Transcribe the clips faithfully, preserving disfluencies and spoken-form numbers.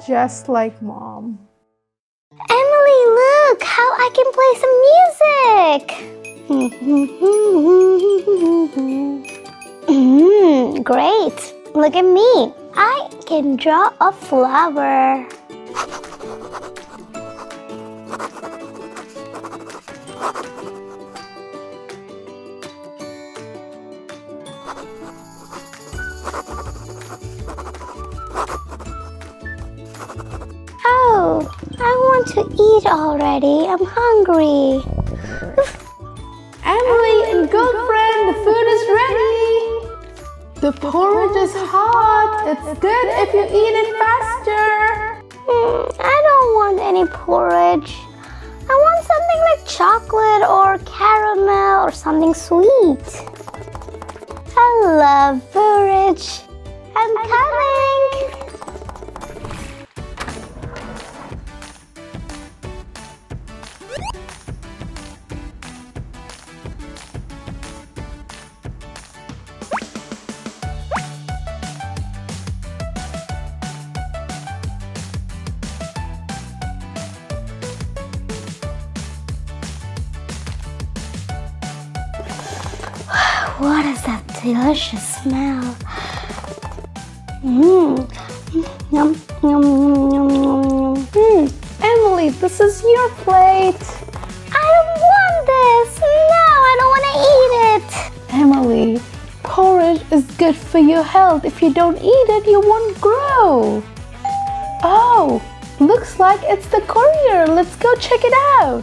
just like Mom. Emily, look how I can play some music. mm, great. Look at me. I can draw a flower. Oh, I want to eat already. I'm hungry. Emily and girlfriend, the food is ready. The porridge is hot. It's good if you eat it faster. Mm, I don't want any porridge. I want something like chocolate or caramel or something sweet. I love porridge. I'm coming. What is that delicious smell? Mmm. Yum, yum, yum, yum, yum, yum. Hmm. Emily, this is your plate. I don't want this. No, I don't want to eat it. Emily, porridge is good for your health. If you don't eat it, you won't grow. Oh, looks like it's the courier. Let's go check it out.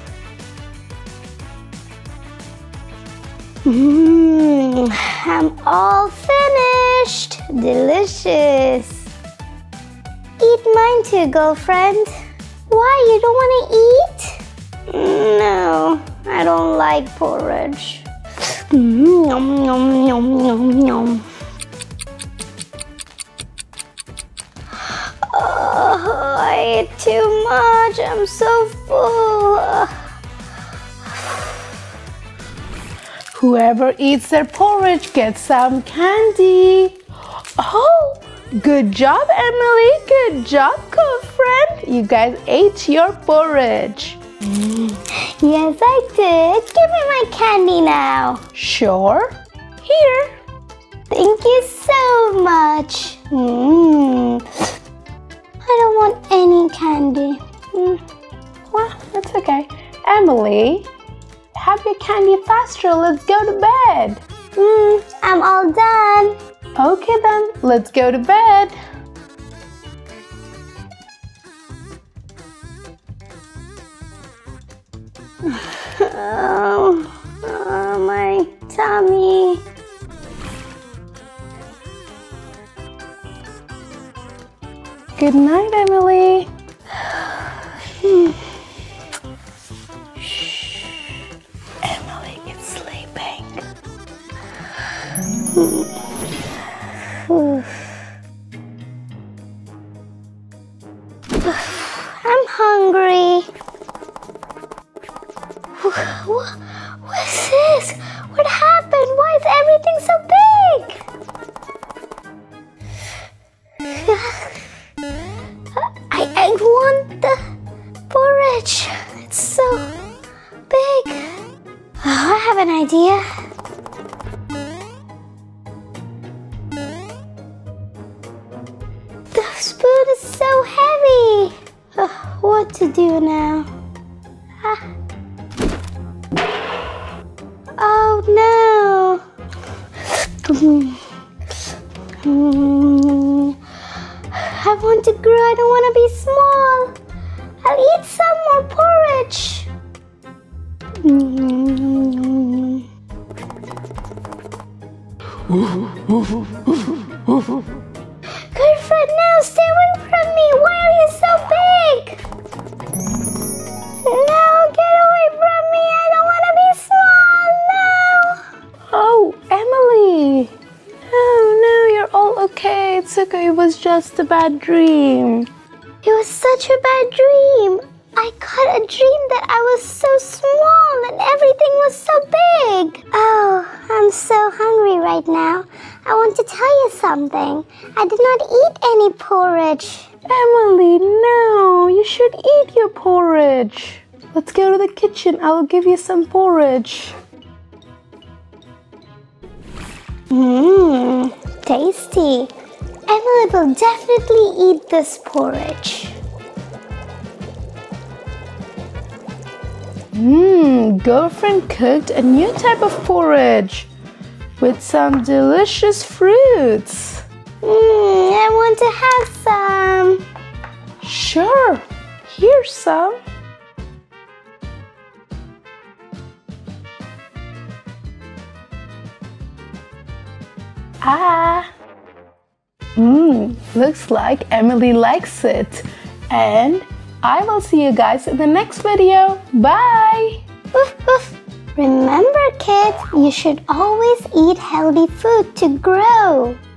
Mmm, I'm all finished. Delicious. Eat mine too, girlfriend. Why, you don't want to eat? No, I don't like porridge. Mm, yum, yum, yum, yum, yum. Oh, I ate too much. I'm so full. Whoever eats their porridge gets some candy. Oh, good job, Emily. Good job, girlfriend. You guys ate your porridge. Mm. Yes, I did. Give me my candy now. Sure. Here. Thank you so much. Mm. I don't want any candy. Mm. Well, that's okay. Emily, have your candy faster. Let's go to bed. Mm, I'm all done. Okay then, let's go to bed. Oh, oh, my tummy. Good night, Emily. Shh. Emily is sleeping. I'm hungry. What, what's this? What happened? Why is everything so big? I, I want the porridge. It's so big. Oh, I have an idea. The spoon is so heavy. Oh, what to do now? Ah. Oh no! I want to grow, I don't want to be small. I'll eat some more porridge. Girlfriend, now stay away from me. Why are you so big? No, get away from me. I don't want to be small. No. Oh, Emily. Oh no, you're all okay. It's okay. It was just a bad dream. It was such a bad dream. I got a dream that I was so small and everything was so big. Oh, I'm so hungry right now. I want to tell you something. I did not eat any porridge. Emily, no, you should eat your porridge. Let's go to the kitchen. I will give you some porridge. Mmm, tasty. Emily will definitely eat this porridge. Mmm, girlfriend cooked a new type of porridge with some delicious fruits. Mmm, I want to have some. Sure, here's some. Ah. Mmm, looks like Emily likes it. And I will see you guys in the next video. Bye! Woof, woof. Remember, kids, you should always eat healthy food to grow.